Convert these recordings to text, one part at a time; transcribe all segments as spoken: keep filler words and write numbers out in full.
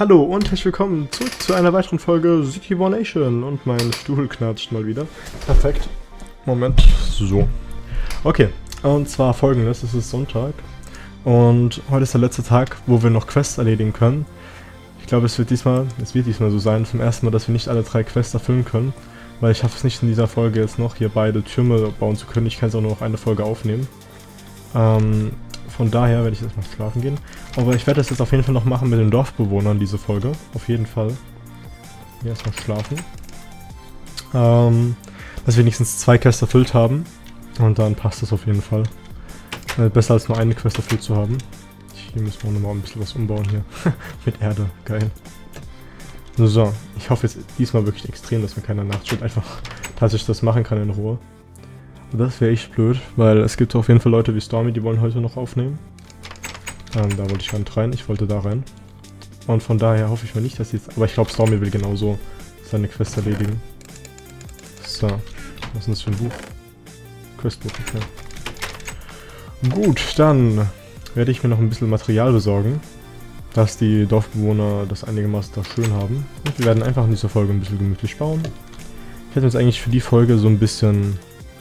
Hallo und herzlich willkommen zurück zu einer weiteren Folge City War Nation und mein Stuhl knatscht mal wieder. Perfekt. Moment. So. Okay, und zwar folgendes, es ist Sonntag und heute ist der letzte Tag, wo wir noch Quests erledigen können. Ich glaube, es wird diesmal, es wird diesmal so sein, zum ersten Mal, dass wir nicht alle drei Quests erfüllen können, weil ich schaffe es nicht in dieser Folge jetzt noch hier beide Türme bauen zu können. Ich kann es auch nur noch eine Folge aufnehmen. Ähm... Von daher werde ich jetzt mal schlafen gehen. Aber ich werde das jetzt auf jeden Fall noch machen mit den Dorfbewohnern, diese Folge. Auf jeden Fall. Hier erstmal schlafen. Ähm, dass wir wenigstens zwei Quests erfüllt haben. Und dann passt das auf jeden Fall. Äh, besser als nur eine Quest erfüllt zu haben. Hier müssen wir auch nochmal ein bisschen was umbauen hier. Mit Erde. Geil. So, ich hoffe jetzt diesmal wirklich extrem, dass mir keiner nachschaut. Einfach, dass ich das machen kann in Ruhe. Das wäre echt blöd, weil es gibt auf jeden Fall Leute wie Stormy, die wollen heute noch aufnehmen. Ähm, da wollte ich gar nicht rein, ich wollte da rein. Und von daher hoffe ich mal nicht, dass jetzt... Aber ich glaube, Stormy will genauso seine Quest erledigen. So, was ist denn das für ein Buch? Questbuch, okay. Gut, dann werde ich mir noch ein bisschen Material besorgen, dass die Dorfbewohner das einigermaßen da schön haben. Und wir werden einfach in dieser Folge ein bisschen gemütlich bauen. Ich hätte jetzt eigentlich für die Folge so ein bisschen...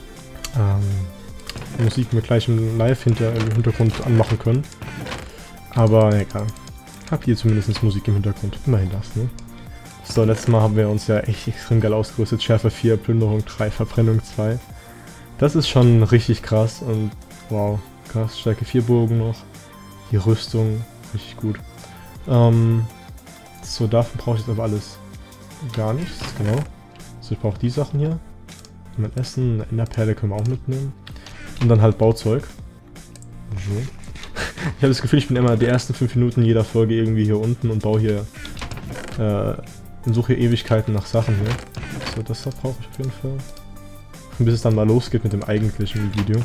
Ähm, Musik mit gleichem Live hinter im Hintergrund anmachen können. Aber egal. Habt ihr zumindest Musik im Hintergrund. Immerhin das, ne? So, letztes Mal haben wir uns ja echt extrem geil ausgerüstet. Schärfe vier, Plünderung drei, Verbrennung zwei. Das ist schon richtig krass und wow, krass. Stärke vier Bogen noch. Die Rüstung, richtig gut. Ähm, so, dafür brauche ich jetzt aber alles gar nichts, genau. So, ich brauche die Sachen hier. Mit Essen, eine Enderperle können wir auch mitnehmen. Und dann halt Bauzeug. So. Ich habe das Gefühl, ich bin immer die ersten fünf Minuten jeder Folge irgendwie hier unten und baue hier äh, und suche hier Ewigkeiten nach Sachen hier. So, das brauche ich auf jeden Fall. Und bis es dann mal losgeht mit dem eigentlichen Video.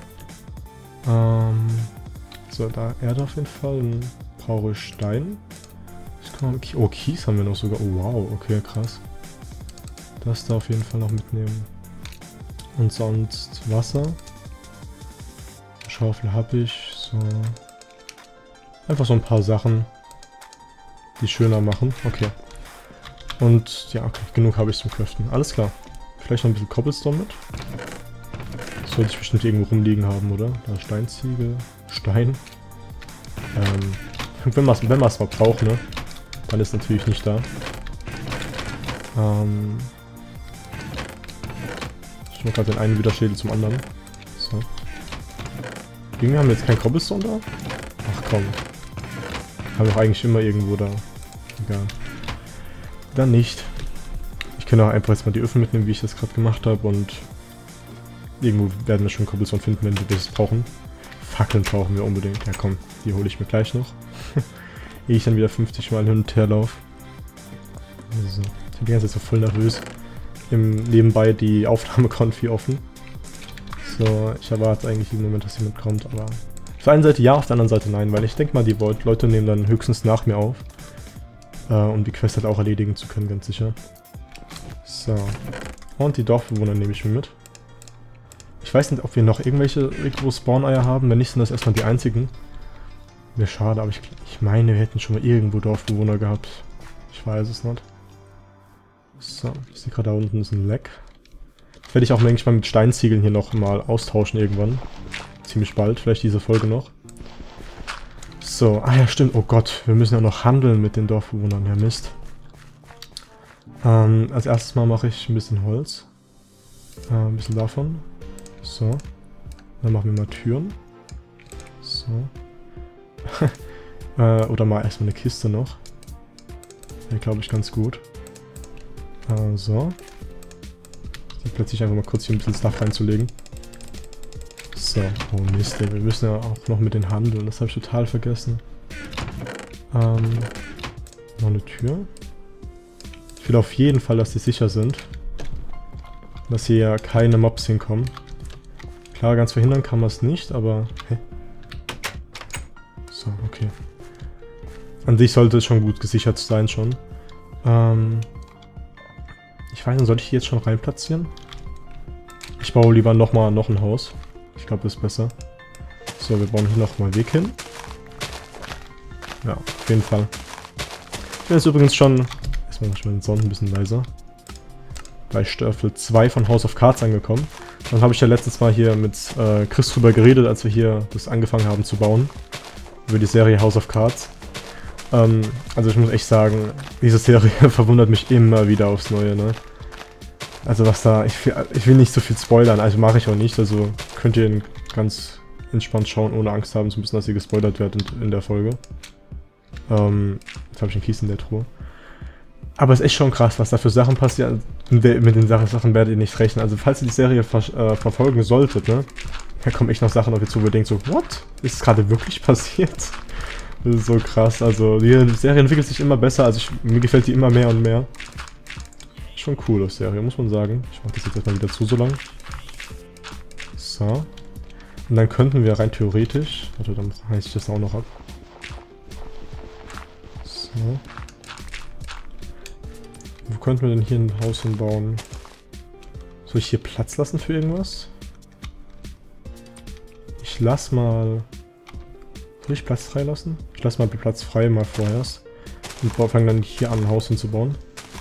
Ähm, so, da Erde auf jeden Fall. Dann brauche ich Stein. Oh, Kies haben wir noch sogar. Oh, wow, okay, krass. Das da auf jeden Fall noch mitnehmen. Und sonst Wasser. Schaufel habe ich. So. Einfach so ein paar Sachen, die schöner machen. Okay. Und ja, okay, genug habe ich zum Craften. Alles klar. Vielleicht noch ein bisschen Cobblestone mit. Sollte ich bestimmt irgendwo rumliegen haben, oder? Da Steinziegel. Stein. Ähm, wenn man es wenn mal braucht, ne? Dann ist natürlich nicht da. Ähm... Ich mache gerade den einen Widerschädel zum anderen. So. Irgendwie haben wir jetzt kein Cobblestone da? Ach komm. Haben wir doch eigentlich immer irgendwo da. Egal. Dann nicht. Ich kann auch einfach jetzt mal die Öfen mitnehmen, wie ich das gerade gemacht habe. Und irgendwo werden wir schon Cobblestone finden, wenn wir das brauchen. Fackeln brauchen wir unbedingt. Ja komm, die hole ich mir gleich noch. Ehe ich dann wieder fünfzig Mal hin und her laufe. So. Ich bin die ganze Zeit so voll nervös. Im nebenbei die Aufnahme-Konfi offen. So, ich erwarte eigentlich im Moment, dass jemand kommt, aber... Auf der einen Seite ja, auf der anderen Seite nein, weil ich denke mal, die Leute nehmen dann höchstens nach mir auf. Äh, um die Quest halt auch erledigen zu können, ganz sicher. So. Und die Dorfbewohner nehme ich mir mit. Ich weiß nicht, ob wir noch irgendwelche irgendwo Spawn-Eier haben, wenn nicht, sind das erstmal die einzigen. Wäre schade, aber ich, ich meine, wir hätten schon mal irgendwo Dorfbewohner gehabt. Ich weiß es nicht. So, ich sehe gerade da unten ist ein Leck. Das werde ich auch manchmal mit Steinziegeln hier noch mal austauschen irgendwann. Ziemlich bald, vielleicht diese Folge noch. So, ah ja stimmt, oh Gott, wir müssen ja noch handeln mit den Dorfbewohnern, ja Mist. Ähm, als erstes mal mache ich ein bisschen Holz. Äh, ein bisschen davon. So. Dann machen wir mal Türen. So. äh, oder mal erstmal eine Kiste noch. Wäre glaube ich ganz gut. So. Die plötzlich einfach mal kurz hier ein bisschen Stuff reinzulegen. So. Oh Mist, ey. Wir müssen ja auch noch mit den handeln. Das habe ich total vergessen. Ähm. Noch eine Tür. Ich will auf jeden Fall, dass die sicher sind. Dass hier ja keine Mobs hinkommen. Klar, ganz verhindern kann man es nicht, aber... Hä? So, okay. An sich sollte es schon gut gesichert sein schon. Ähm... Ich weiß nicht, soll ich die jetzt schon rein platzieren? Ich baue lieber nochmal noch ein Haus. Ich glaube, das ist besser. So, wir bauen hier nochmal Weg hin. Ja, auf jeden Fall. bin jetzt übrigens schon... Erstmal mach ich den Sound ein bisschen leiser. Bei Staffel zwei von House of Cards angekommen. Dann habe ich ja letztens mal hier mit äh, Chris drüber geredet, als wir hier das angefangen haben zu bauen. Über die Serie House of Cards. Ähm, also ich muss echt sagen, diese Serie verwundert mich immer wieder aufs Neue, ne? Also was da, ich, ich will nicht so viel spoilern, also mache ich auch nicht, also könnt ihr ihn ganz entspannt schauen, ohne Angst haben, so ein bisschen, dass ihr gespoilert werdet in, in der Folge. Ähm, jetzt habe ich einen Kies in der Truhe. Aber es ist echt schon krass, was da für Sachen passieren. Mit den Sachen werdet ihr nicht rechnen. Also falls ihr die Serie ver äh, verfolgen solltet, ne? Da kommen echt noch Sachen auf ihr zu, wo ihr denkt so, what? Ist es gerade wirklich passiert? Das ist so krass. Also die Serie entwickelt sich immer besser, also ich, mir gefällt die immer mehr und mehr. Schon cool, das Serie, muss man sagen. Ich mach das jetzt erstmal wieder zu so lang. So. Und dann könnten wir rein theoretisch... Warte, dann heiße ich das auch noch ab. So. Wo könnten wir denn hier ein Haus hinbauen? Soll ich hier Platz lassen für irgendwas? Ich lass mal... Soll ich Platz frei lassen? Ich lass mal Platz frei mal vorerst. Und fangen dann hier an, ein Haus hinzubauen.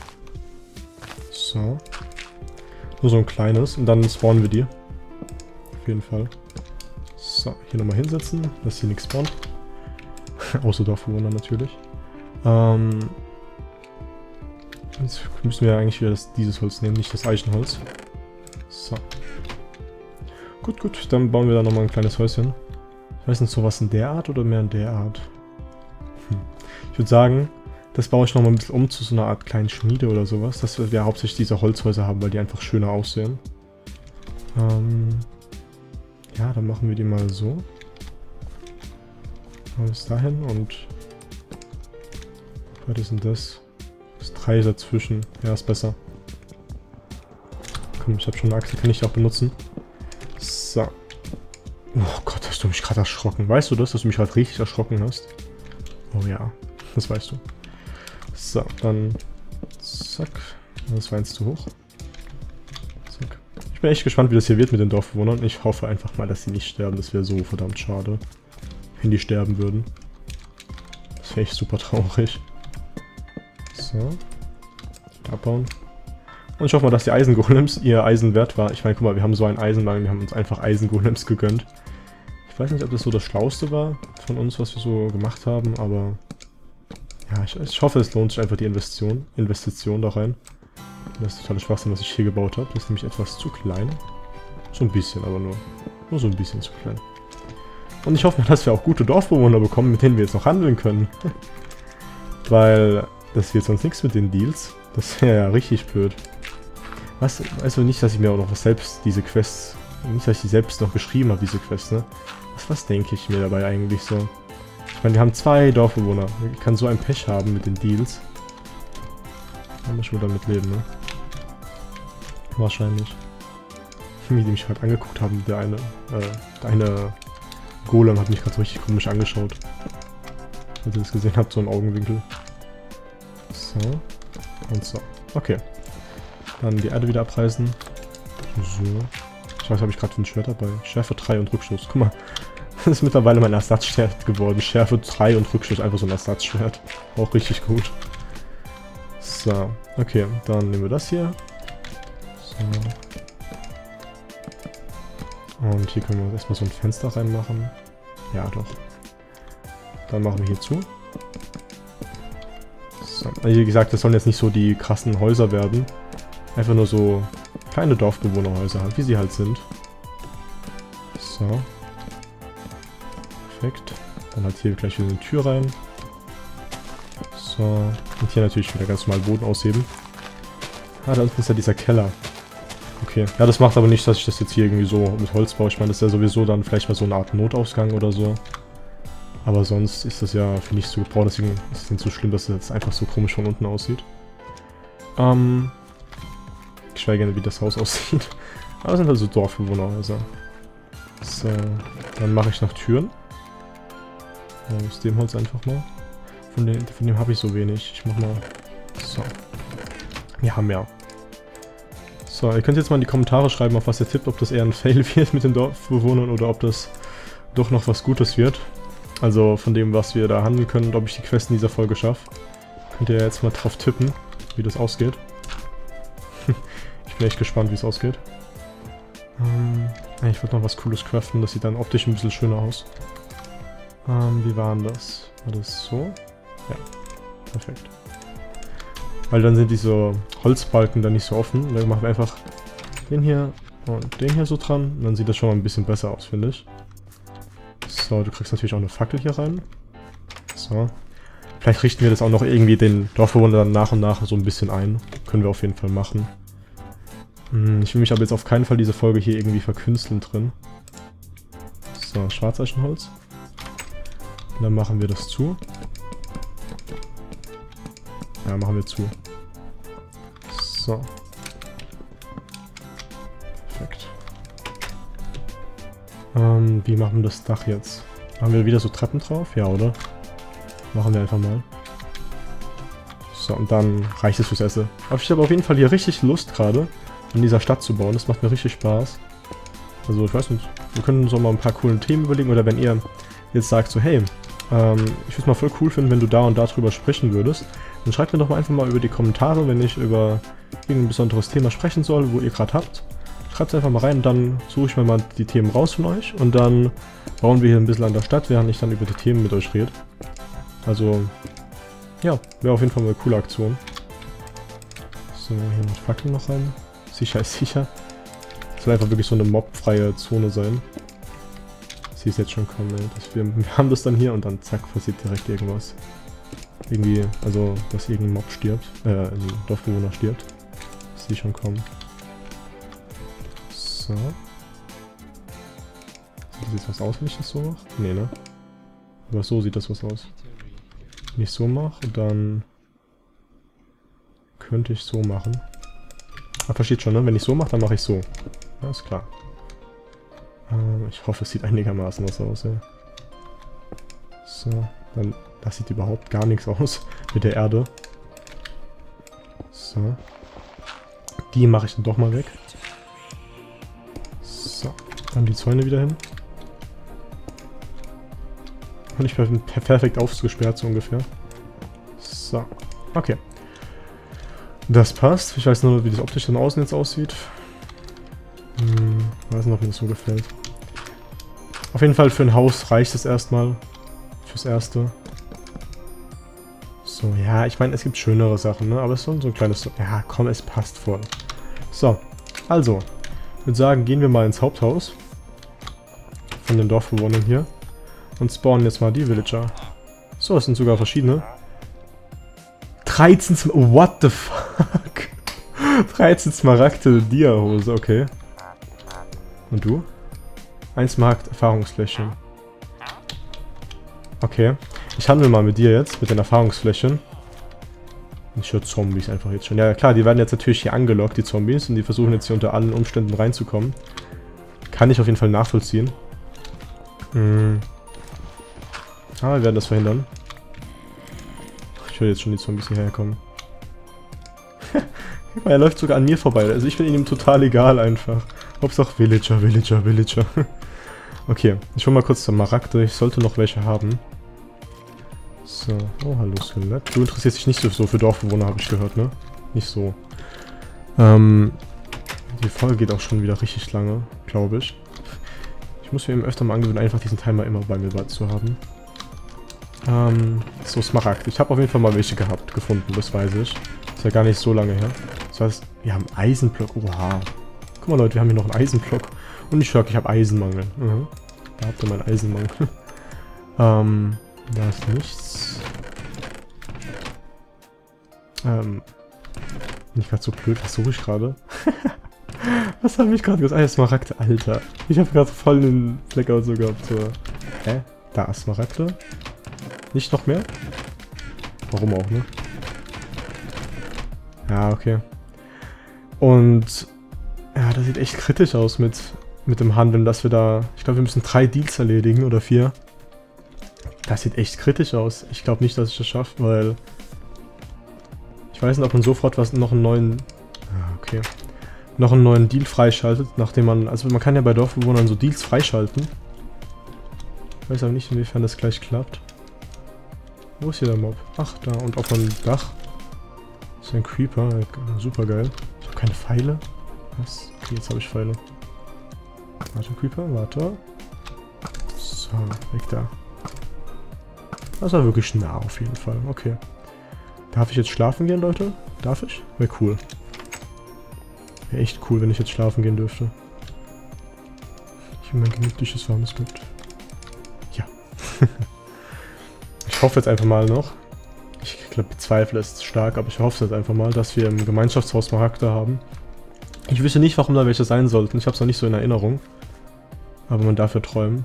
So. Nur so ein kleines. Und dann spawnen wir die. Auf jeden Fall. So, hier nochmal hinsetzen, dass hier nichts spawnt. Außer Dorfbewohner natürlich. Ähm... Jetzt müssen wir eigentlich wieder das, dieses Holz nehmen, nicht das Eichenholz. So. Gut, gut, dann bauen wir da nochmal ein kleines Häuschen. Ich weiß nicht, sowas in der Art oder mehr in der Art? Hm. Ich würde sagen, das baue ich nochmal ein bisschen um zu so einer Art kleinen Schmiede oder sowas, dass wir hauptsächlich diese Holzhäuser haben, weil die einfach schöner aussehen. Ähm ja, dann machen wir die mal so. Bis dahin und... Was ist denn das? Das drei dazwischen. Ja, ist besser. Komm, ich habe schon eine Axt, die kann ich auch benutzen. So. Oh Gott, hast du mich gerade erschrocken. Weißt du das, dass du mich gerade richtig erschrocken hast? Oh ja, das weißt du. So, dann... Zack. Das war eins zu hoch. Zack. Ich bin echt gespannt, wie das hier wird mit den Dorfbewohnern. Ich hoffe einfach mal, dass sie nicht sterben. Das wäre so verdammt schade, wenn die sterben würden. Das wäre echt super traurig. So. Abbauen. Und ich hoffe mal, dass die Eisengolems ihr Eisen wert war. Ich meine, guck mal, wir haben so einen Eisenwagen, wir haben uns einfach Eisengolems gegönnt. Ich weiß nicht, ob das so das Schlauste war von uns, was wir so gemacht haben, aber... Ja, ich, ich hoffe, es lohnt sich einfach die Investition, Investition da rein. Das ist totaler Schwachsinn, was ich hier gebaut habe. Das ist nämlich etwas zu klein. So ein bisschen, aber nur. Nur so ein bisschen zu klein. Und ich hoffe mal, dass wir auch gute Dorfbewohner bekommen, mit denen wir jetzt noch handeln können. Weil... Das wird sonst nichts mit den Deals. Das wäre ja richtig blöd. Was? Weißt du nicht, dass ich mir auch noch selbst diese Quests... Nicht, dass ich die selbst noch geschrieben habe, diese Quests, ne? Was, was denke ich mir dabei eigentlich so? Ich meine, wir haben zwei Dorfbewohner. Ich kann so ein Pech haben mit den Deals. Da muss ich wohl damit leben, ne? Wahrscheinlich. Wie die mich gerade angeguckt haben, der eine... Äh, der eine... Golem hat mich gerade so richtig komisch angeschaut. Als ihr das gesehen habt, so im Augenwinkel. So. Und so. Okay. Dann die Erde wieder abreißen. So. Ich weiß, habe ich gerade für ein Schwert dabei. Schärfe drei und Rückstoß. Guck mal. Das ist mittlerweile mein Ersatzschwert geworden. Schärfe drei und Rückstoß. Einfach so ein Ersatzschwert. Auch richtig gut. So. Okay. Dann nehmen wir das hier. So. Und hier können wir erstmal so ein Fenster reinmachen. Ja, doch. Dann machen wir hier zu. So. Wie gesagt, das sollen jetzt nicht so die krassen Häuser werden. Einfach nur so kleine Dorfbewohnerhäuser halt, wie sie halt sind. So. Perfekt. Dann hat hier gleich wieder eine Tür rein. So. Und hier natürlich wieder ganz normal Boden ausheben. Ah, da unten ist ja dieser Keller. Okay. Ja, das macht aber nicht, dass ich das jetzt hier irgendwie so mit Holz baue. Ich meine, das ist ja sowieso dann vielleicht mal so eine Art Notausgang oder so. Aber sonst ist das ja für nicht so gebraucht, deswegen ist es nicht so schlimm, dass es jetzt einfach so komisch von unten aussieht. Ähm... Ich schweige gerne, wie das Haus aussieht. Aber es sind halt so Dorfbewohnerhäuser. So, dann mache ich noch Türen. Aus dem Holz einfach mal. Von dem, von dem habe ich so wenig. Ich mach mal... So. Wir haben mehr. So, ihr könnt jetzt mal in die Kommentare schreiben, auf was ihr tippt, ob das eher ein Fail wird mit den Dorfbewohnern oder ob das doch noch was Gutes wird. Also von dem, was wir da handeln können und ob ich die Quest in dieser Folge schaffe. Könnt ihr jetzt mal drauf tippen, wie das ausgeht. Ich bin echt gespannt, wie es ausgeht. Ähm, ich wollte noch was Cooles craften, das sieht dann optisch ein bisschen schöner aus. Ähm, wie war denn das? War das so? Ja, perfekt. Weil dann sind diese Holzbalken dann nicht so offen. Dann machen wir einfach den hier und den hier so dran. Und dann sieht das schon mal ein bisschen besser aus, finde ich. So, du kriegst natürlich auch eine Fackel hier rein. So. Vielleicht richten wir das auch noch irgendwie den Dorfbewohner dann nach und nach so ein bisschen ein. Können wir auf jeden Fall machen. Hm, ich will mich aber jetzt auf keinen Fall diese Folge hier irgendwie verkünsteln drin. So, Schwarzeichenholz. Und dann machen wir das zu. Ja, machen wir zu. So. Perfekt. Ähm, wie machen wir das Dach jetzt? Machen wir wieder so Treppen drauf? Ja, oder? Machen wir einfach mal. So, und dann reicht es fürs Essen. Aber ich habe auf jeden Fall hier richtig Lust gerade, in dieser Stadt zu bauen. Das macht mir richtig Spaß. Also, ich weiß nicht, wir können uns auch mal ein paar coole Themen überlegen. Oder wenn ihr jetzt sagt so, hey, ähm, ich würde es mal voll cool finden, wenn du da und da drüber sprechen würdest, dann schreibt mir doch mal einfach mal über die Kommentare, wenn ich über irgendein besonderes Thema sprechen soll, wo ihr gerade habt. Schreibt es einfach mal rein und dann suche ich mir mal die Themen raus von euch. Und dann bauen wir hier ein bisschen an der Stadt, während ich dann über die Themen mit euch rede. Also, ja, wäre auf jeden Fall mal eine coole Aktion. So, hier noch Fackeln noch rein. Sicher ist sicher. Das soll einfach wirklich so eine mobfreie Zone sein. Sie ist jetzt schon kommen, ey. Das, wir, wir haben das dann hier und dann zack, passiert direkt irgendwas. Irgendwie, also, dass irgendein Mob stirbt, äh, ein Dorfbewohner stirbt. Das sehe ich schon kommen. So. Sieht das jetzt was aus, wenn ich das so mache? Nee, ne? Aber so sieht das was aus. Wenn ich so mache, dann könnte ich so machen. Ah, versteht schon, ne? Wenn ich so mache, dann mache ich so. Ja, ist klar. Ähm, ich hoffe, es sieht einigermaßen was aus, ey. So, dann... Das sieht überhaupt gar nichts aus mit der Erde. So. Die mache ich dann doch mal weg. So. Dann die Zäune wieder hin. Und ich bin perfekt ausgesperrt, so ungefähr. So. Okay. Das passt. Ich weiß nur, wie das optisch dann außen jetzt aussieht. Hm, weiß noch, wie das so gefällt. Auf jeden Fall für ein Haus reicht es erstmal. Fürs Erste. So, ja, ich meine, es gibt schönere Sachen, ne? Aber es ist so ein kleines... Ja, komm, es passt voll. So, also. Ich würde sagen, gehen wir mal ins Haupthaus. Von den Dorfbewohnern hier. Und spawnen jetzt mal die Villager. So, es sind sogar verschiedene. dreizehn Sm... Oh, what the fuck? dreizehn Smaragde Dia-Hose, okay. Und du? Ein Smaragd Erfahrungsfläche. Okay. Ich handle mal mit dir jetzt, mit den Erfahrungsflächen. Ich höre Zombies einfach jetzt schon. Ja klar, die werden jetzt natürlich hier angelockt, die Zombies. Und die versuchen jetzt hier unter allen Umständen reinzukommen. Kann ich auf jeden Fall nachvollziehen. Hm. Aber wir werden das verhindern. Ich höre jetzt schon die Zombies hierher kommen. Er läuft sogar an mir vorbei. Also ich bin ihm total egal einfach. Hauptsache Villager, Villager, Villager. Okay, ich hole mal kurz Smaragde. Ich sollte noch welche haben. So, oh hallo Skelett. Du interessierst dich nicht so für Dorfbewohner, habe ich gehört, ne? Nicht so. Ähm, die Folge geht auch schon wieder richtig lange, glaube ich. Ich muss mir eben öfter mal angewöhnen, einfach diesen Timer immer bei mir zu haben. Ähm, so Smaragd. Ich habe auf jeden Fall mal welche gehabt, gefunden, das weiß ich. Ist ja gar nicht so lange her. Das heißt, wir haben Eisenblock. Oha. Guck mal Leute, wir haben hier noch einen Eisenblock. Und ich sag, ich habe Eisenmangel. Mhm. Da habt ihr meinen Eisenmangel. ähm... Da ist nichts. Ähm. Bin ich gerade so blöd? Was suche ich gerade? Was habe ich gerade gesagt? Ah, Smaragde, Alter. Ich habe gerade voll den Blackout so gehabt. So. Hä? Da ist Smaragde. Nicht noch mehr? Warum auch, ne? Ja, okay. Und. Ja, das sieht echt kritisch aus mit, mit dem Handeln, dass wir da. Ich glaube, wir müssen drei Deals erledigen oder vier. Das sieht echt kritisch aus. Ich glaube nicht, dass ich das schaffe, weil... Ich weiß nicht, ob man sofort was noch einen neuen... Ah, okay. Noch einen neuen Deal freischaltet, nachdem man... Also man kann ja bei Dorfbewohnern so Deals freischalten. Ich weiß aber nicht, inwiefern das gleich klappt. Wo ist hier der Mob? Ach, da. Und auf dem Dach ist ein Creeper. Super geil. Ich habe keine Pfeile. Was? Okay, jetzt habe ich Pfeile. Warte, Creeper, warte. So, weg da. Das war wirklich nah auf jeden Fall. Okay. Darf ich jetzt schlafen gehen, Leute? Darf ich? Wäre cool. Wäre echt cool, wenn ich jetzt schlafen gehen dürfte. Ich will mein gemütliches warmes Bett. Ja. Ich hoffe jetzt einfach mal noch. Ich glaube, bezweifle es stark, aber ich hoffe jetzt einfach mal, dass wir im Gemeinschaftshaus Smaragde haben. Ich wüsste nicht, warum da welche sein sollten. Ich habe es noch nicht so in Erinnerung. Aber man darf ja träumen.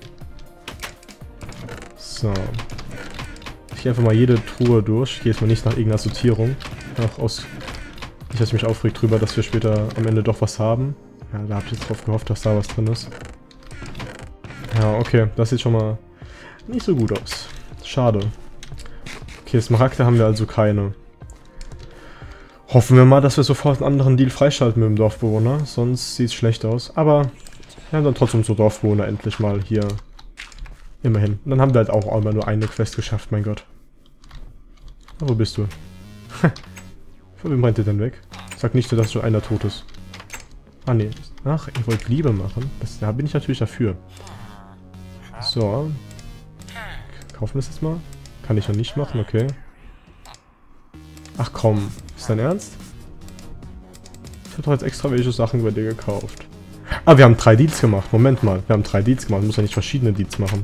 So. Ich gehe einfach mal jede Truhe durch. Ich gehe jetzt mal nicht nach irgendeiner Sortierung. Auch aus... Nicht, dass ich mich aufregt drüber, dass wir später am Ende doch was haben. Ja, da habe ich jetzt drauf gehofft, dass da was drin ist. Ja, okay. Das sieht schon mal nicht so gut aus. Schade. Okay, Smaragde haben wir also keine. Hoffen wir mal, dass wir sofort einen anderen Deal freischalten mit dem Dorfbewohner. Sonst sieht es schlecht aus. Aber wir haben dann trotzdem so Dorfbewohner endlich mal hier. Immerhin. Und dann haben wir halt auch einmal nur eine Quest geschafft, mein Gott. Na, wo bist du? Von wem rennt ihr denn weg? Sag nicht, dass schon einer tot ist. Ah, nee. Ach, ihr wollt Liebe machen? Das, da bin ich natürlich dafür. So. Kaufen wir das jetzt mal? Kann ich ja nicht machen, okay. Ach komm, ist dein Ernst? Ich habe doch jetzt extra welche Sachen bei dir gekauft. Ah, wir haben drei Deals gemacht. Moment mal, wir haben drei Deals gemacht. Man muss ja nicht verschiedene Deals machen.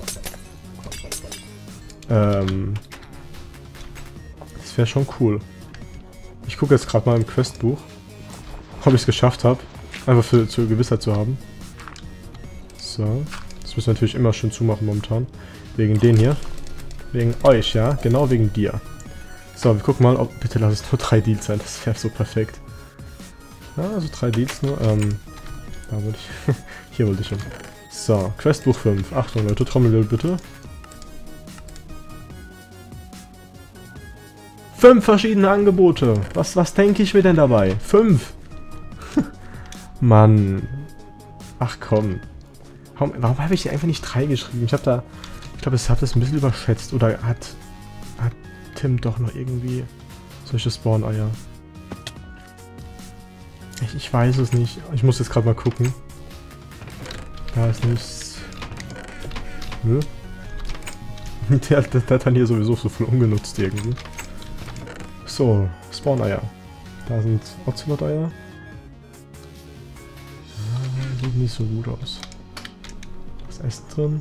Ähm. Das wäre schon cool. Ich gucke jetzt gerade mal im Questbuch, ob ich es geschafft habe. Einfach für zur Gewissheit zu haben. So. Das müssen wir natürlich immer schön zumachen momentan. Wegen den hier. Wegen euch, ja? Genau wegen dir. So, wir gucken mal, ob... Bitte lass es nur drei Deals sein. Das wäre so perfekt. Ja, also drei Deals nur. Ähm... Da wollte ich... Hier wollte ich hin. So, Questbuch fünf. Achtung, Leute, Trommelwirbel bitte. Fünf verschiedene Angebote. Was, was denke ich mir denn dabei? Fünf. Mann. Ach komm. Warum, warum habe ich hier einfach nicht drei geschrieben? Ich habe da... Ich glaube, ich habe das ein bisschen überschätzt. Oder hat... Hat Tim doch noch irgendwie... solche Spawn-Eier? Ich, ich weiß es nicht. Ich muss jetzt gerade mal gucken. Da ist nichts... Nö. Der, der, der hat dann hier sowieso so viel ungenutzt irgendwie. So, Spawn-Eier. Da sind Ocelot-Eier. Ah, sieht nicht so gut aus. Was ist Essen drin?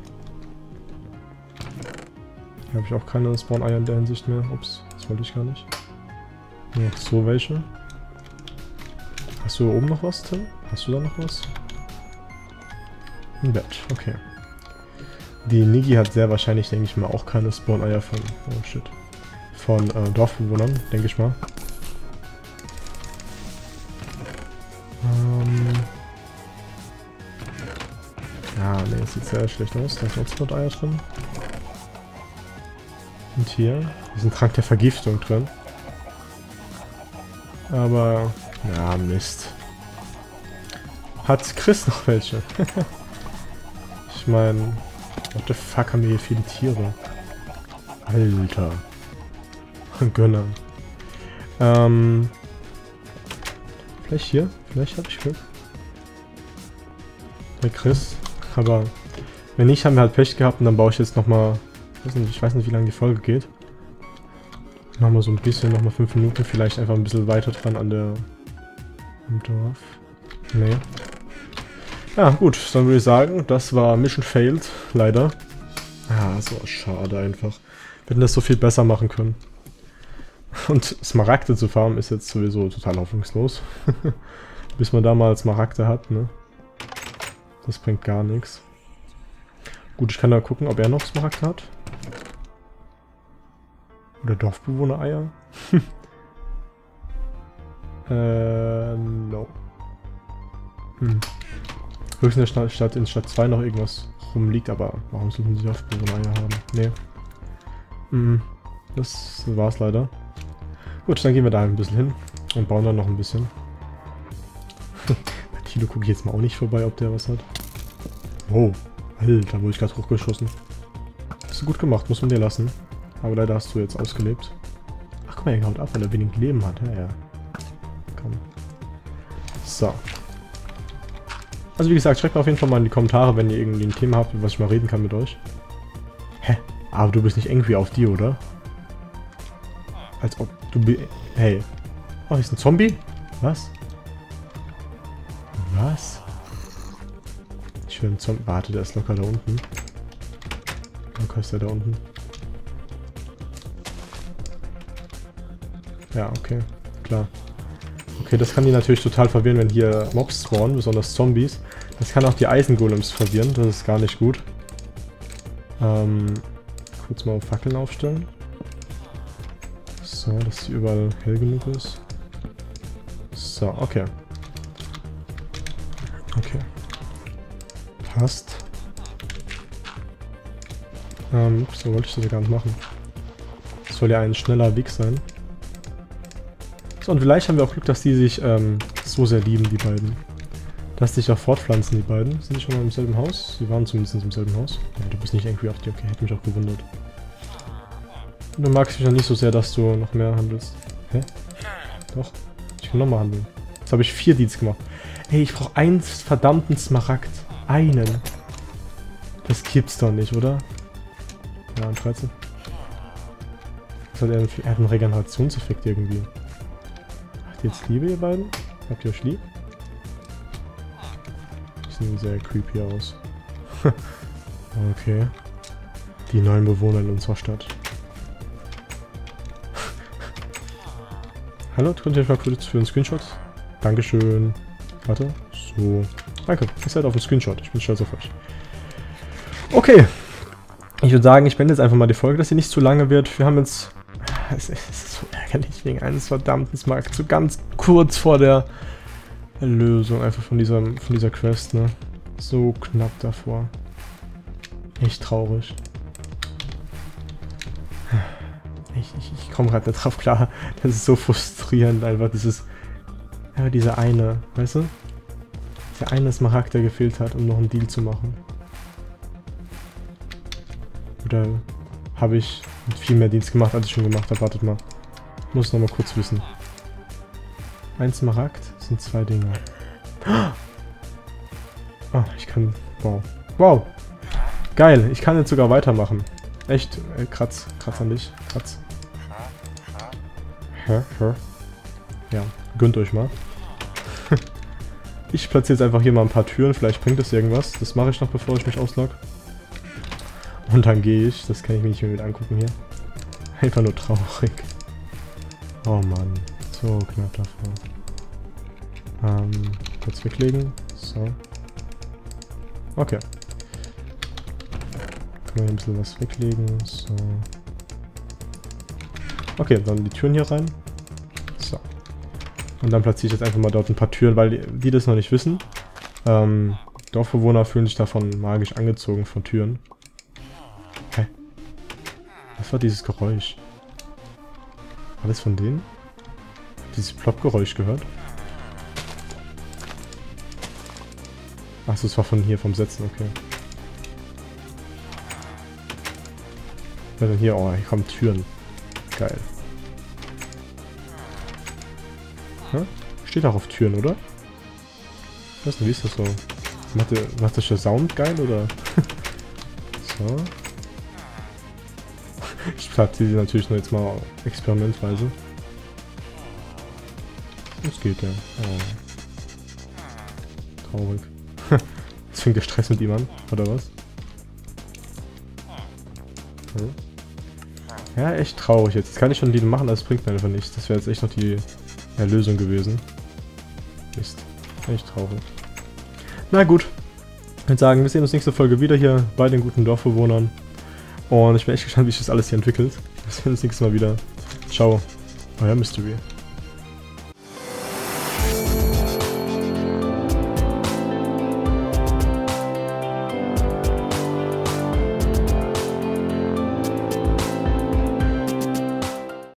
Hier habe ich auch keine Spawn-Eier in der Hinsicht mehr. Ups, das wollte ich gar nicht. Nur noch so welche. Hast du oben noch was, Tim? Hast du da noch was? Ein Bett, okay. Die Niggi hat sehr wahrscheinlich, denke ich mal, auch keine Spawn-Eier von... Oh shit. Von äh, Dorfbewohnern, denke ich mal. Ähm... Ja, ne, das sieht sehr schlecht aus. Da ist Ocelot-Eier drin. Und hier ist ein Trank der Vergiftung drin. Aber... Ja, Mist. Hat Chris noch welche? Ich meine... What the fuck, haben wir hier viele Tiere? Alter. Gönner. Ähm... Vielleicht hier? Vielleicht habe ich Glück. Bei Chris. Aber... Wenn nicht, haben wir halt Pech gehabt und dann baue ich jetzt nochmal... Ich weiß nicht, ich weiß nicht, wie lange die Folge geht. Machen wir so ein bisschen, nochmal fünf Minuten, vielleicht einfach ein bisschen weiter dran an der... Im Dorf. Nee. Ja, gut, dann würde ich sagen, das war Mission Failed, leider. Ah, so schade einfach. Wir hätten das so viel besser machen können. Und Smaragde zu farmen ist jetzt sowieso total hoffnungslos. Bis man da mal Smaragde hat, ne? Das bringt gar nichts. Gut, ich kann da gucken, ob er noch Smaragde hat. Oder Dorfbewohner-Eier. äh, no. Hm. Höchstens in der Stadt, in Stadt zwei noch irgendwas rumliegt, aber warum sollten sie Dorfbewohner-Eier haben? Nee. Hm. Das war's leider. Gut, dann gehen wir da ein bisschen hin und bauen dann noch ein bisschen. Bei Tilo gucke ich jetzt mal auch nicht vorbei, ob der was hat. Oh, Alter, wurde ich gerade hochgeschossen. Hast du gut gemacht, muss man dir lassen. Aber leider hast du jetzt ausgelebt. Ach, guck mal, er haut ab, weil er wenig Leben hat. Ja, ja. Komm. So. Also wie gesagt, schreibt mir auf jeden Fall mal in die Kommentare, wenn ihr irgendwie ein Thema habt, über was ich mal reden kann mit euch. Hä? Aber du bist nicht angry auf die, oder? Als ob du... Hey. Oh, ist ein Zombie? Was? Was? Ich will einen Zombie... Warte, der ist locker da unten. Locker ist der da unten. Ja, okay. Klar. Okay, das kann die natürlich total verwirren, wenn hier Mobs spawnen, besonders Zombies. Das kann auch die Eisengolems verwirren, das ist gar nicht gut. Ähm, kurz mal Fackeln aufstellen. So, dass die überall hell genug ist. So, okay. Okay. Passt. Ähm, ups, so wollte ich das ja gar nicht machen. Das soll ja ein schneller Weg sein. So, und vielleicht haben wir auch Glück, dass die sich ähm, so sehr lieben, die beiden. Dass sich auch fortpflanzen, die beiden. Sind die schon mal im selben Haus? Sie waren zumindest im selben Haus. Ja, du bist nicht angry auf die. Okay, hätte mich auch gewundert. Du magst mich noch nicht so sehr, dass du noch mehr handelst. Hä? Doch. Ich will nochmal handeln. Jetzt habe ich vier Deeds gemacht. Ey, ich brauche einen verdammten Smaragd. Einen. Das gibt's doch nicht, oder? Ja, und dreizehn. Was hat er, er hat einen Regenerationseffekt irgendwie. Habt ihr jetzt Liebe, ihr beiden? Habt ihr euch lieb? Die sehen sehr creepy aus. Okay. Die neuen Bewohner in unserer Stadt. Hallo, könnt ihr euch mal kurz für einen Screenshot? Dankeschön. Warte. So. Danke. Ihr seid auf dem Screenshot. Ich bin stolz auf euch. Okay. Ich würde sagen, ich beende jetzt einfach mal die Folge, dass sie nicht zu lange wird. Wir haben jetzt... Es ist so ärgerlich wegen eines verdammten Smaragds. So ganz kurz vor der Lösung einfach von dieser, von dieser Quest, ne? So knapp davor. Echt traurig. Ich, ich, ich komme gerade nicht drauf klar. Das ist so frustrierend einfach, dieses... Ja, dieser eine, weißt du? Der eine Smaragd, der gefehlt hat, um noch einen Deal zu machen. Oder habe ich viel mehr Deals gemacht, als ich schon gemacht habe? Wartet mal. Ich muss noch mal kurz wissen. Ein Smaragd sind zwei Dinge. Ah, ich kann... Wow. Wow! Geil, ich kann jetzt sogar weitermachen. Echt, äh, kratz, kratz an dich. Kratz. Hä? Hä? Ja, gönnt euch mal. Ich platziere jetzt einfach hier mal ein paar Türen, vielleicht bringt das irgendwas. Das mache ich noch, bevor ich mich auslog. Und dann gehe ich, das kann ich mir nicht mehr mit angucken hier. Einfach nur traurig. Oh Mann, so knapp davor. Ähm, kurz weglegen. So. Okay. Können wir hier ein bisschen was weglegen. So. Okay, dann die Türen hier rein. So. Und dann platziere ich jetzt einfach mal dort ein paar Türen, weil die, die das noch nicht wissen. Ähm, Dorfbewohner fühlen sich davon magisch angezogen von Türen. Hä? Was war dieses Geräusch? War das von denen? Dieses Plop-Geräusch gehört? Achso, es war von hier, vom Setzen, okay. Was denn hier? Oh, hier kommen Türen. Geil. Hä? Steht auch auf Türen, oder? Ich weiß nicht, wie ist das so? Macht, der, macht das der Sound geil, oder? So. Ich platziere sie natürlich nur jetzt mal experimentweise. Das geht ja. Oh. Traurig. Jetzt fängt der Stress mit ihm an, oder was? Hm. Ja, echt traurig jetzt. Jetzt kann ich schon die machen, das bringt mir einfach nichts. Das wäre jetzt echt noch die Erlösung gewesen. Mist. Echt traurig. Na gut. Ich würde sagen, wir sehen uns nächste Folge wieder hier bei den guten Dorfbewohnern. Und ich bin echt gespannt, wie sich das alles hier entwickelt. Wir sehen uns nächstes Mal wieder. Ciao. Euer Mystery.